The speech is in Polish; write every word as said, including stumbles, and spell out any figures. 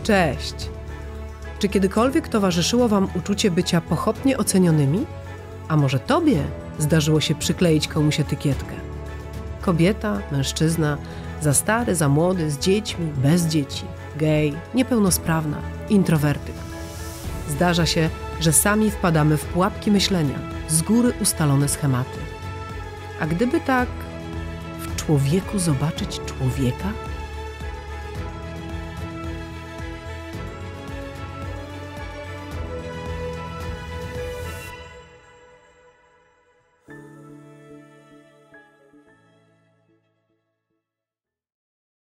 Cześć! Czy kiedykolwiek towarzyszyło Wam uczucie bycia pochopnie ocenionymi? A może Tobie zdarzyło się przykleić komuś etykietkę? Kobieta, mężczyzna, za stary, za młody, z dziećmi, bez dzieci, gej, niepełnosprawna, introwertyk. Zdarza się, że sami wpadamy w pułapki myślenia, z góry ustalone schematy. A gdyby tak w człowieku zobaczyć człowieka?